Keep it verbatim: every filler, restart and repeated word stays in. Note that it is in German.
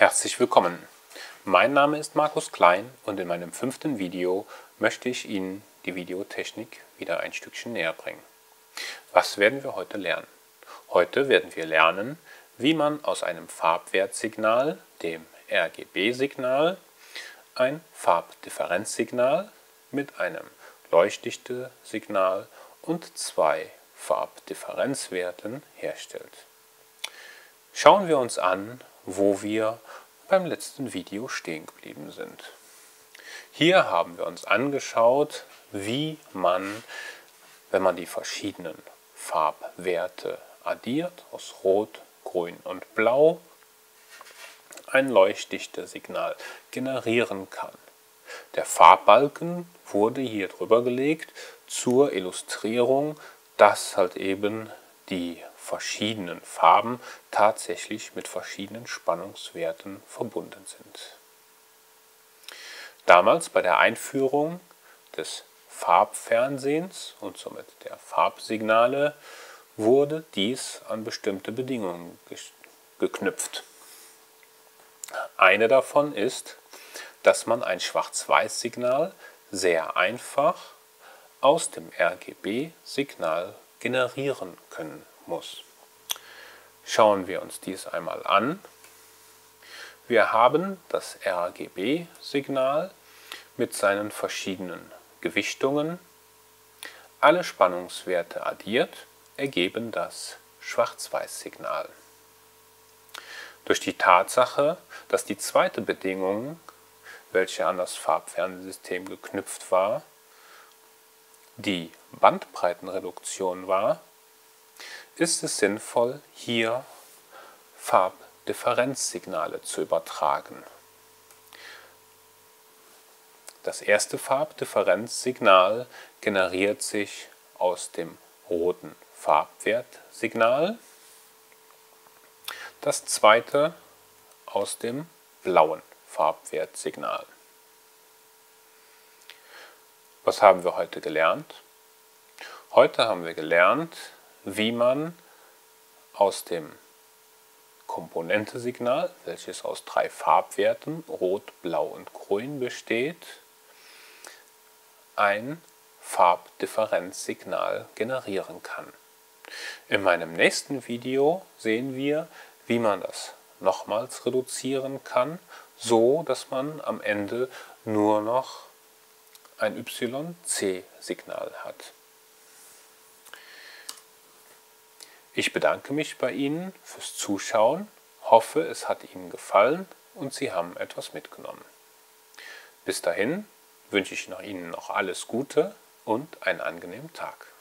Herzlich willkommen! Mein Name ist Markus Klein und in meinem fünften Video möchte ich Ihnen die Videotechnik wieder ein Stückchen näher bringen. Was werden wir heute lernen? Heute werden wir lernen, wie man aus einem Farbwertsignal, dem R G B-Signal, ein Farbdifferenzsignal mit einem Leuchtdichte-Signal und zwei Farbdifferenzwerten herstellt. Schauen wir uns an, wo wir beim letzten Video stehen geblieben sind. Hier haben wir uns angeschaut, wie man, wenn man die verschiedenen Farbwerte addiert, aus Rot, Grün und Blau, ein Leuchtdichte-Signal generieren kann. Der Farbbalken wurde hier drüber gelegt zur Illustrierung, dass halt eben die verschiedenen Farben tatsächlich mit verschiedenen Spannungswerten verbunden sind. Damals bei der Einführung des Farbfernsehens und somit der Farbsignale wurde dies an bestimmte Bedingungen geknüpft. Eine davon ist, dass man ein Schwarz-Weiß-Signal sehr einfach aus dem R G B-Signal generieren können muss. Schauen wir uns dies einmal an. Wir haben das R G B-Signal mit seinen verschiedenen Gewichtungen. Alle Spannungswerte addiert ergeben das Schwarz-Weiß-Signal. Durch die Tatsache, dass die zweite Bedingung, welche an das Farbfernsehsystem geknüpft war, die Bandbreitenreduktion war, ist es sinnvoll, hier Farbdifferenzsignale zu übertragen. Das erste Farbdifferenzsignal generiert sich aus dem roten Farbwertsignal, das zweite aus dem blauen Farbwertsignal. Was haben wir heute gelernt? Heute haben wir gelernt, wie man aus dem Komponentesignal, welches aus drei Farbwerten Rot, Blau und Grün besteht, ein Farbdifferenzsignal generieren kann. In meinem nächsten Video sehen wir, wie man das nochmals reduzieren kann, so dass man am Ende nur noch ein Y C-Signal hat. Ich bedanke mich bei Ihnen fürs Zuschauen, hoffe, es hat Ihnen gefallen und Sie haben etwas mitgenommen. Bis dahin wünsche ich Ihnen noch alles Gute und einen angenehmen Tag.